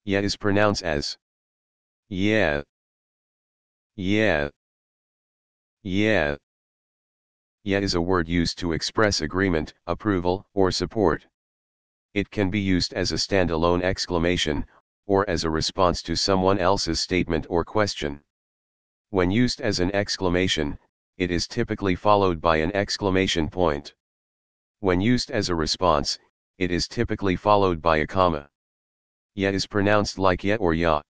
Yeah is pronounced as yeah, yeah, yeah. Yeah is a word used to express agreement, approval, or support. It can be used as a standalone exclamation, or as a response to someone else's statement or question. When used as an exclamation, it is typically followed by an exclamation point. When used as a response, it is typically followed by a comma. Yeah is pronounced like yeah or ya.